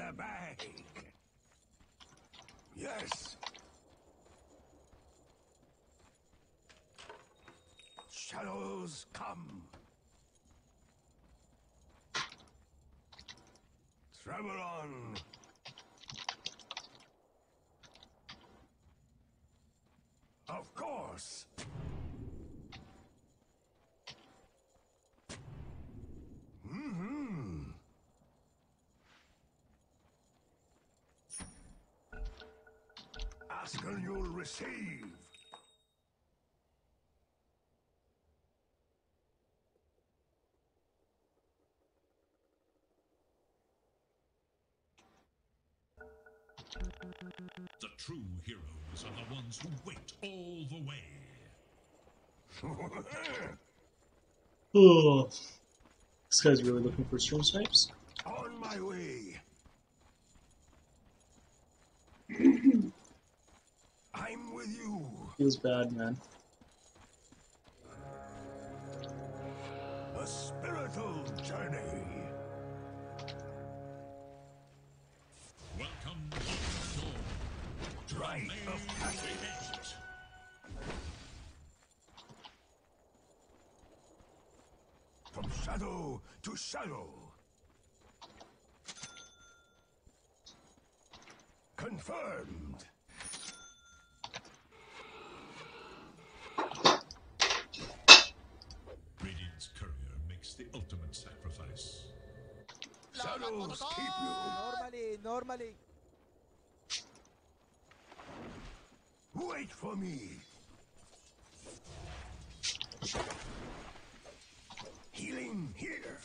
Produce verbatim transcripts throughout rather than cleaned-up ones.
the bag. Yes. Shadows come. Travel on. Of course. Mm-hmm. Ask and you'll receive. The true heroes are the ones who wait all the way. Oh, this guy's really looking for stream snipes. On my way. I'm with you. Feels bad, man. A spiritual journey. Welcome to the Rite of passage. From shadow to shadow. Confirmed. Radiant's courier makes the ultimate sacrifice. Shadows keep you. Normally, normally. Wait for me. Healing here.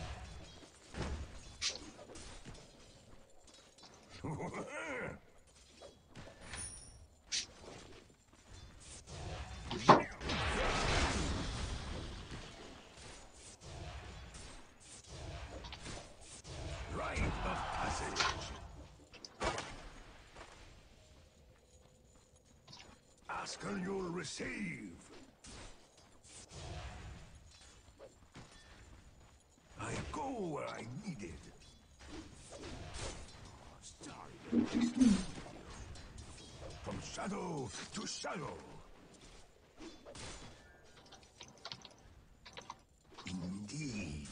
Rite of passage. Ask and you'll receive. I go where I'm needed. From shadow to shadow. Indeed.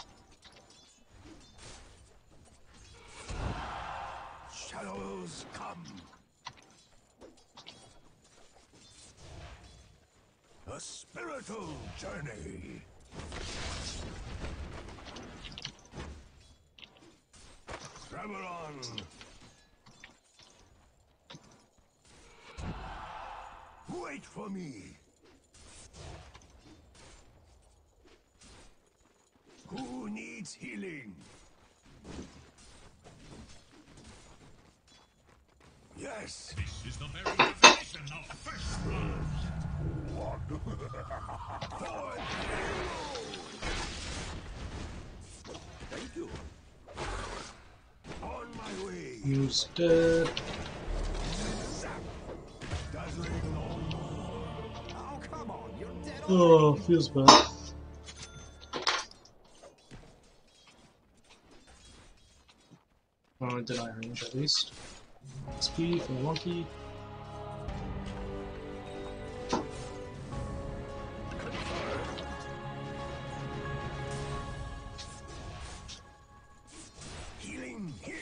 Shadows come. A spiritual journey. Travel on. Wait for me. Who needs healing? Yes. This is the very definition of first blood. Forward. Thank you. On my way. Who's dead? Dazzling on. Oh, come on, you're dead Oh, already. feels bad. Oh, did I range at least? X P for Monkey. Healing here.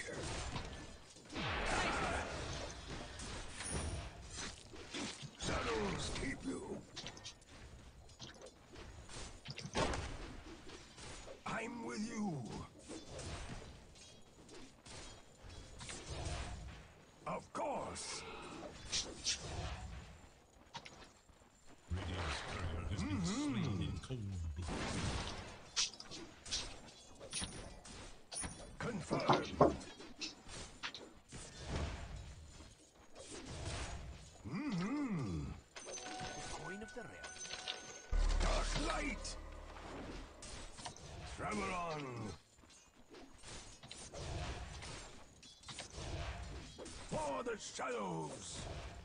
Shadows keep you. I'm with you. Of course. Radiant's courier has been slain in cold blood. Confirmed. Mm-hmm. Coin of the realm. Dark light. Travel on. For the shadows.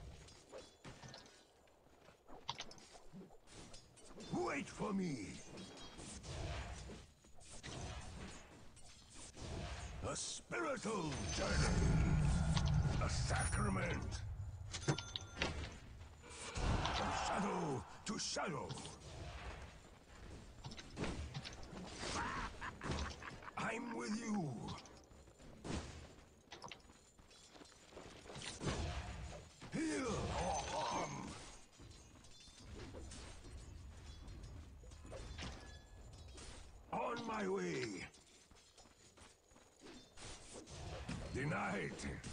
Wait for me. A A spiritual journey. A sacrament. From shadow to shadow. I'm with you. Heal or harm. On my way. Denied.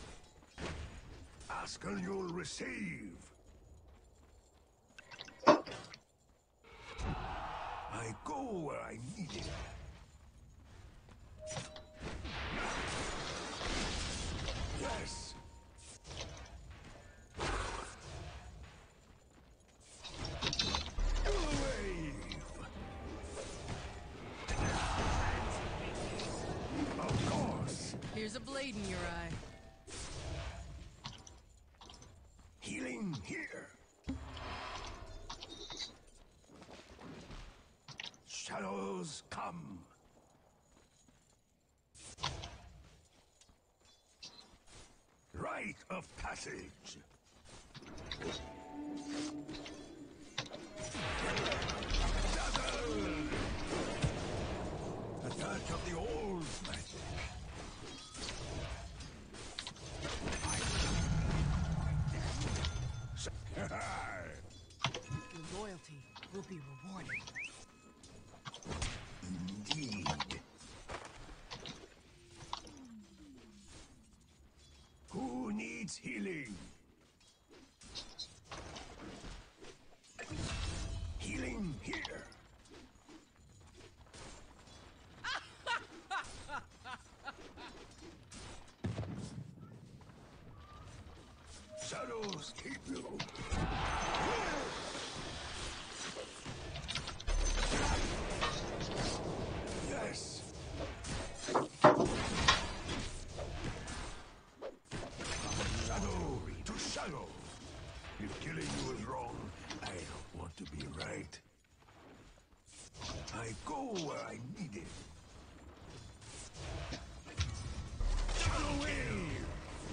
Ask and you'll receive. I go where I need it. Yes. Go away. Of course. Here's a blade in your eye. Healing here. Shadows come. Rite of passage. Dazzle! A touch of the old magic. Your loyalty will be rewarded. Indeed. Who needs healing? Healing here. Shadows keep you. Yes. Shadow to shadow. If killing you is wrong, I don't want to be right. I go where I need it. Shadow wave.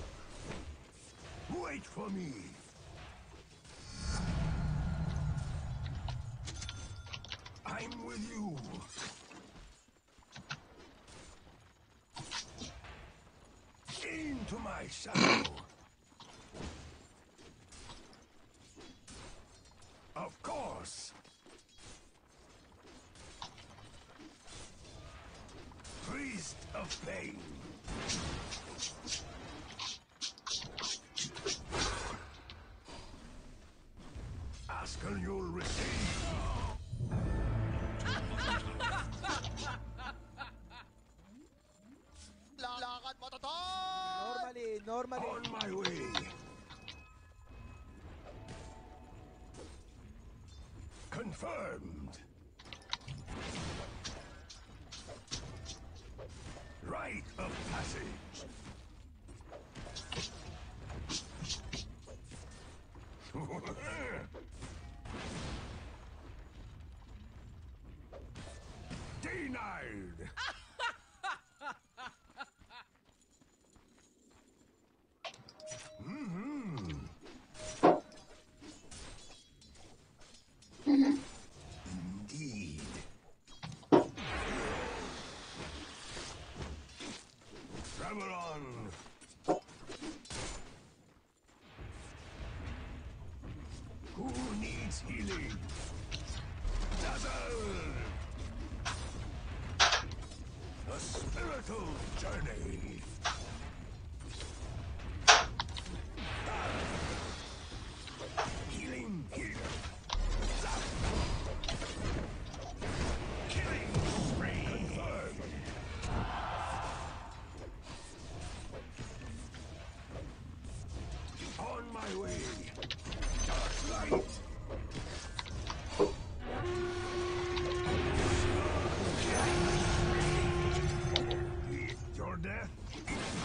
Wait for me. I'm with you. Into my shadow. Of course. Priest of pain. Ask and you'll receive. Lakad mo to, tol! Normally, normally. On my way. Confirmed. Rite of passage. Denied. Indeed. Travel on. Who needs healing? Dazzle! A spiritual journey. Healing here. Killing spree. Confirmed. On my way. Dark light. Your death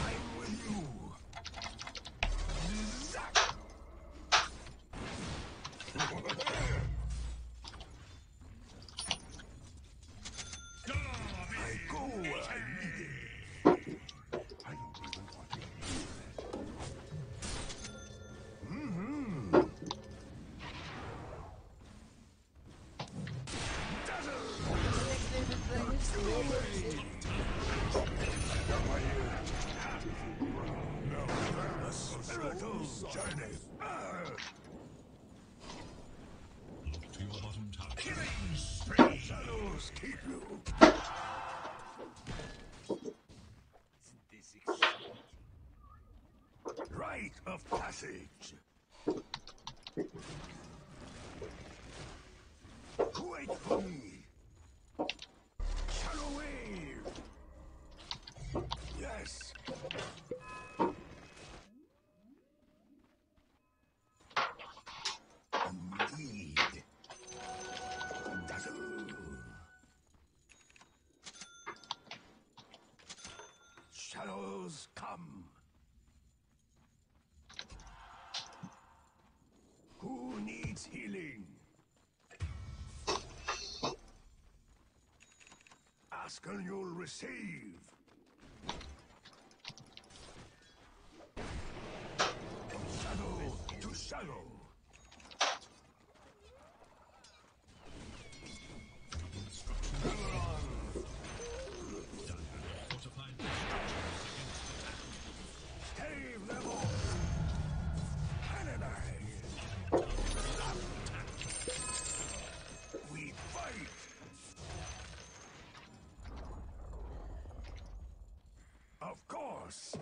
passage. Wait for me. Shadow wave. Yes. Indeed. Dazoo. Shadows come. Who needs healing? Ask and you'll receive. From shadow to shadow. Stay level. Canonade. We fight. Of course.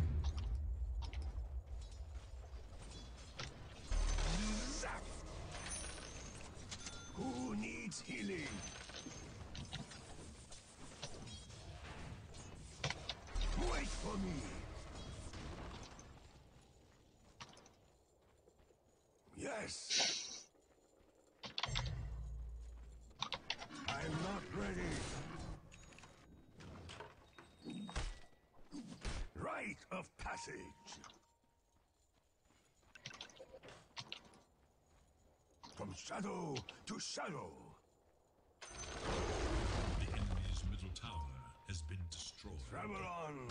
Zap. Who needs healing? Wait for me. Yes. I'm not ready. Rite of passage. From shadow to shadow. The enemy's middle tower has been destroyed. Travel on.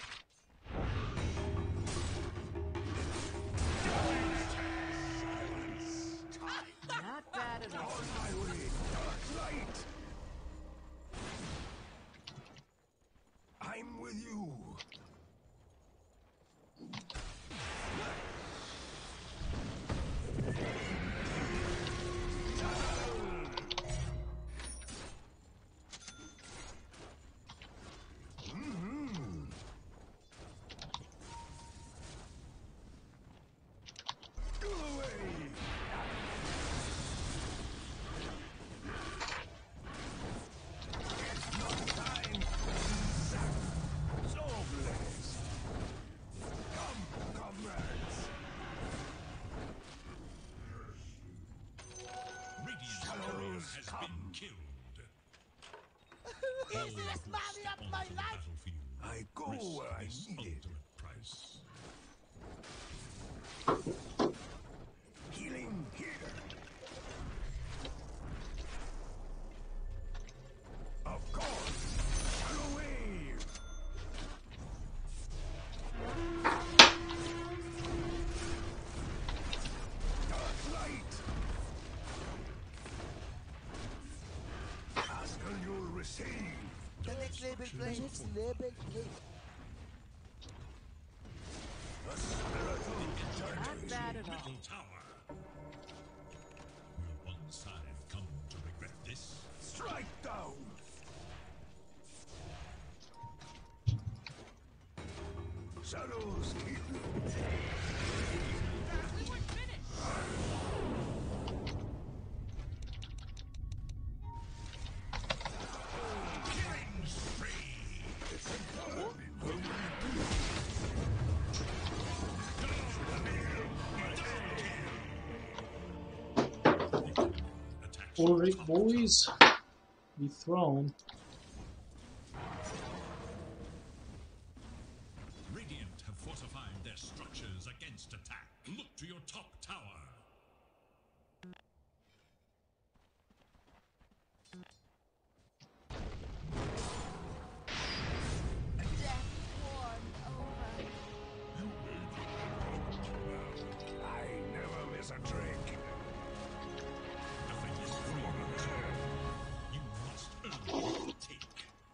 Silence. Not bad at all. On my way. Dark light. I'm with you. Go away. Not time. Zap. Zobless. Come, comrades. Radiant's Shadows courier has come. been killed. All who Easiest money step of my onto the life. battlefield I go risk where I this need it. ultimate price. Healing here. Of course. Shadow wave. Dark light. Ask and you'll receive. The next level play. The next level play. The spiritual journey. Not bad at all. Middle tower. Will one side come to regret this? Strike down. Shadows keep you. We weren't finished. Killing spree! Attack Alright, boys. Be thrown. Radiant have fortified their structures against attack. Look to your top tower. Death won over. I never miss a trick. Nothing is free on this earth. You must earn what you take.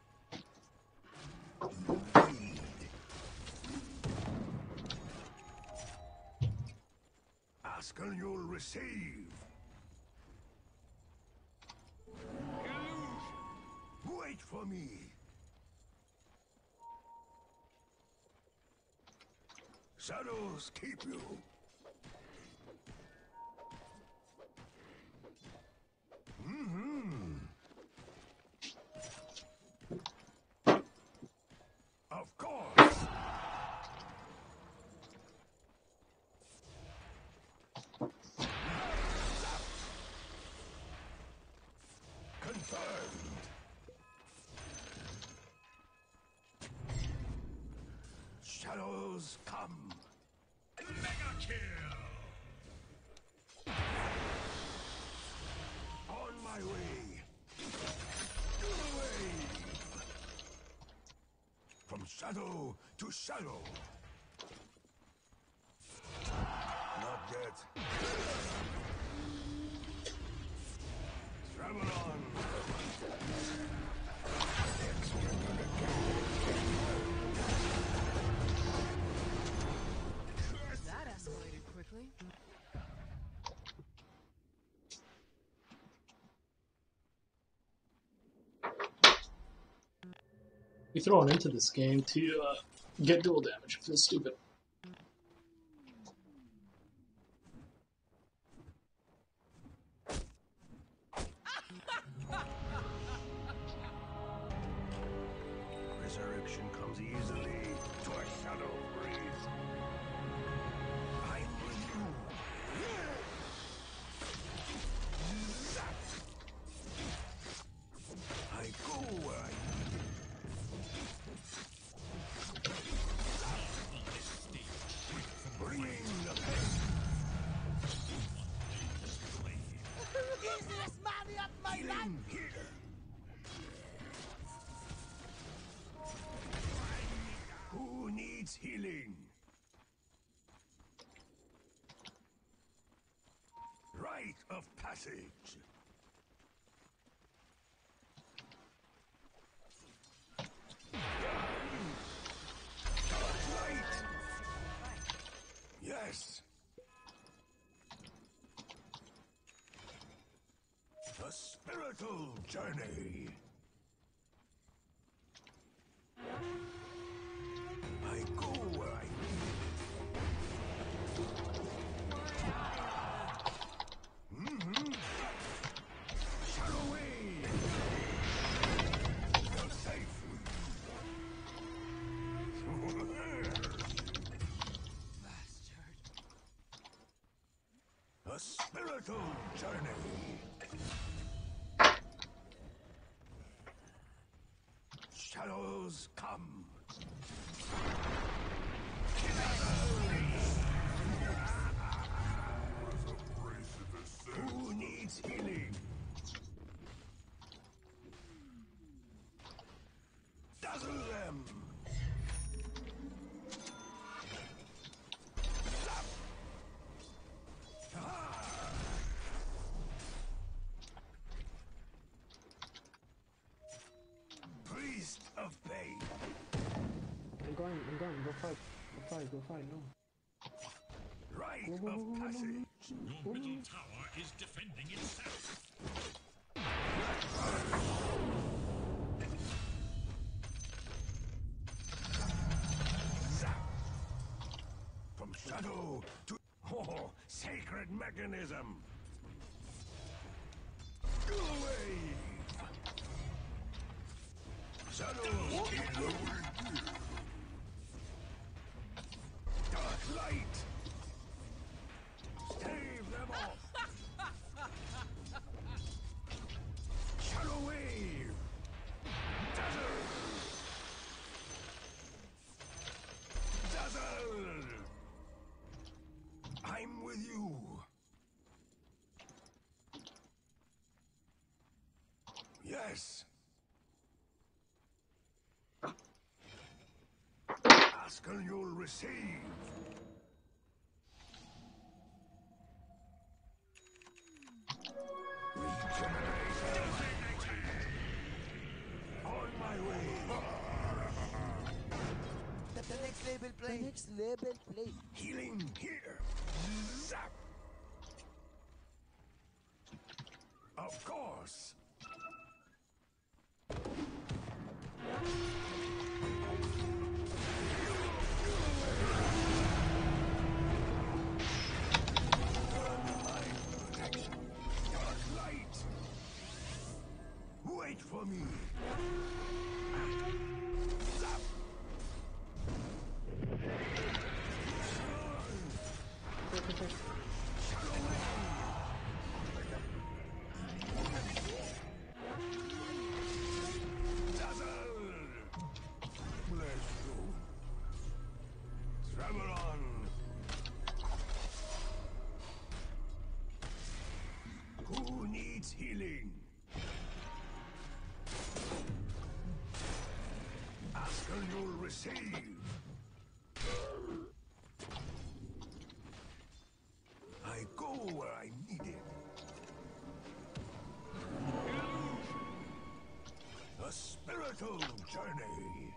Ask and you'll receive. Illusion. Wait for me. Shadows keep you. On my way. Away. From shadow to shadow. Not yet. Travel on. That escalated quickly. You're thrown into this game to uh, get dual damage. Feels stupid. Resurrection comes easily to a shadow breeze. I'm with you. I go where I bringing the pain. Easiest money of my life. Healing here. Who needs healing? Rite of passage. Light. Yes. A spiritual journey. I go where I need. Mm-hmm. Shadow way. You're safe. A spiritual journey. Shadows come. Who needs healing? Dazzle them. Zap. Ah. Priest of pain. I'm going, I'm going, go fight. Go fight, go fight, no. Rite Go, go, go, of go, go, passage. Your middle tower is defending itself. Zap. From shadow to oh, sacred mechanism. Away. Shadows in the wind. Dark light. Stave them off. Shadow wave. Dazzle. Dazzle. I'm with you. Yes. Ask and you'll receive. Regeneration. On my way. The, the next label play. The next label play. Healing here. Zap. Of course. Wait for me. Zap. Travel on. healing. Ask and you'll receive. I go where I'm needed. A spiritual journey.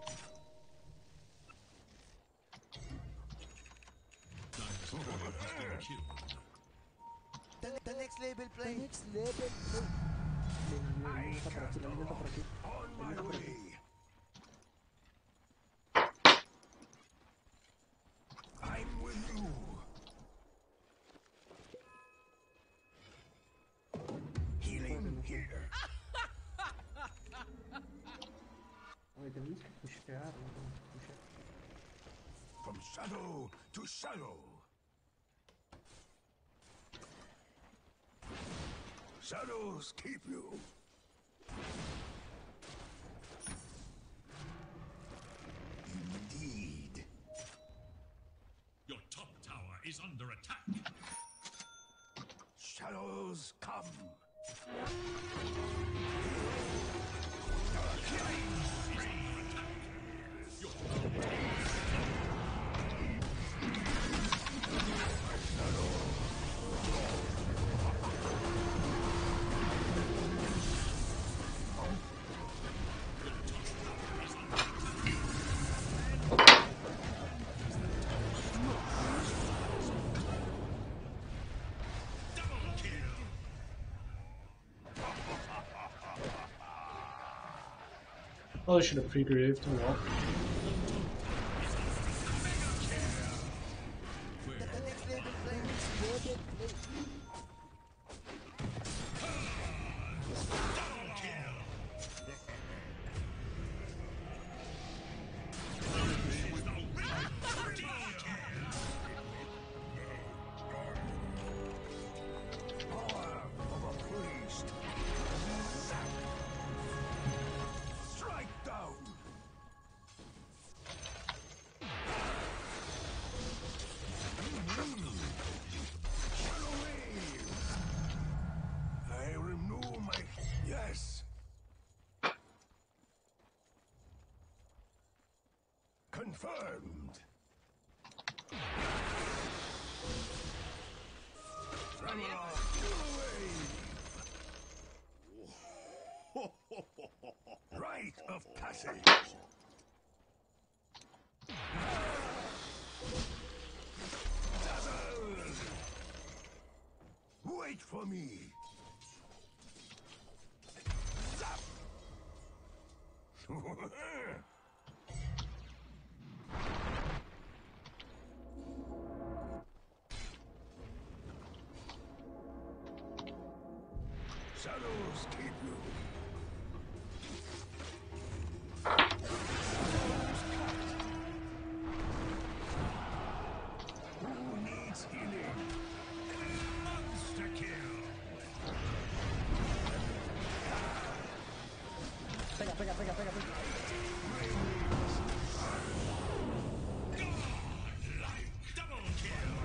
The, the next label play. The next label play. La línea está por aquí, la línea está por aquí. On my way. I'm with you. Healing here. Oye, tenemos que pushear, no tenemos que pushear. From shadow to shadow. Shadows keep you. Indeed. Your top tower is under attack. Shadows come. Oh, I should have pre-grieved. Oh well. The next label play. Next label play. Power of a priest. Strike down. Shadow wave. I renew my yes. Confirmed. Tremor, away. Rite of passage. Dazzled. Wait for me. Zap. Shadows keep you. Who needs healing? Monster kill. Pega, pega, pega, pega, pega. Double kill.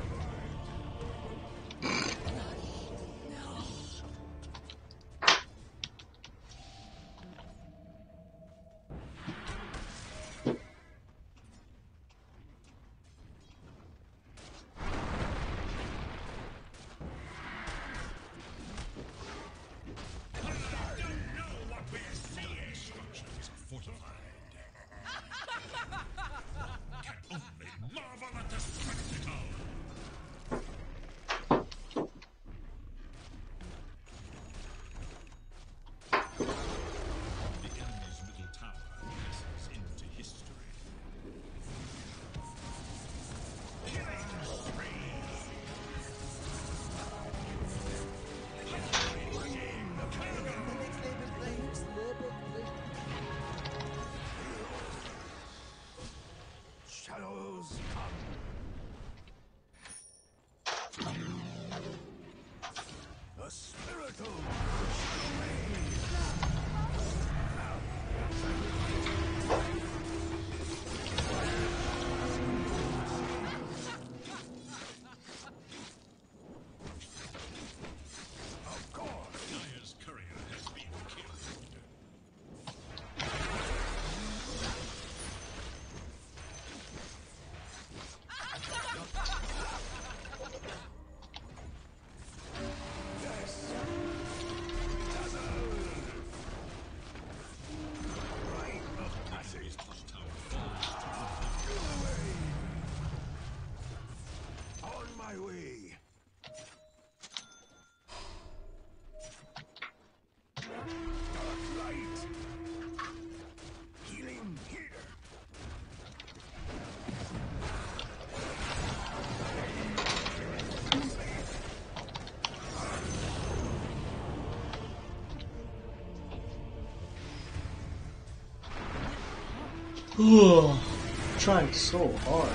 Trying so hard.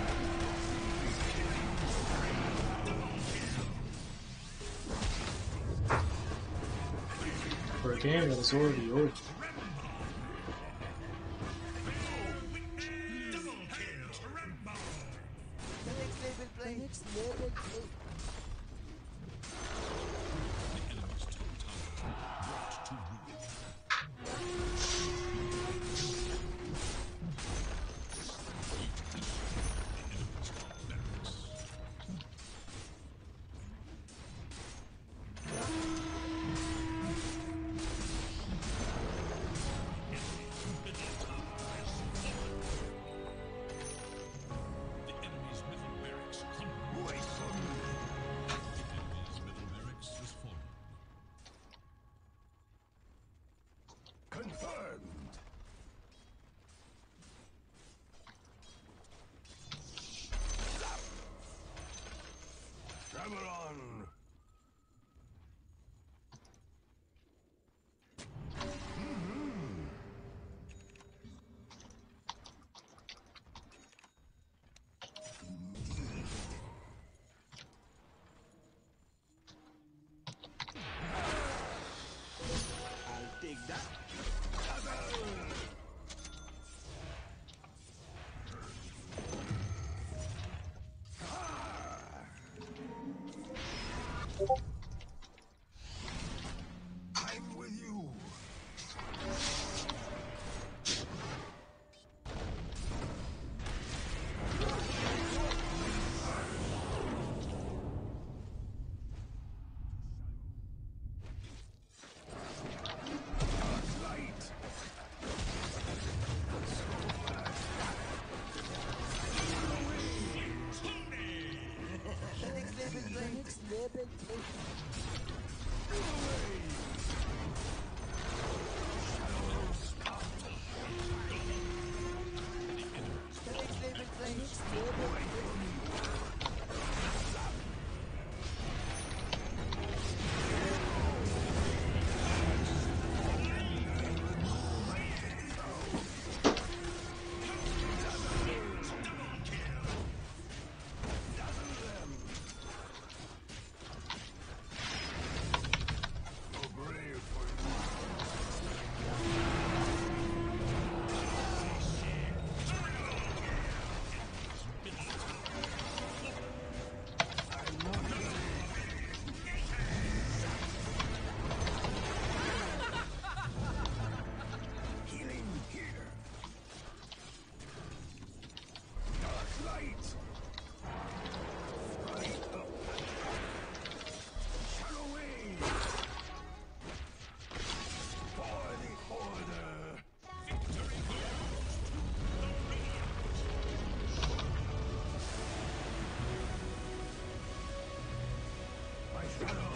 For a game that is already over. The next level play. The next level play. Confirmed. Travel on. I'll take that. I'm with you. Light. The next level play. The next level play. The next level play. The next level play. So brave for you. Healing here. Dark light. Right up. Shadow wave. For the order. My shadow.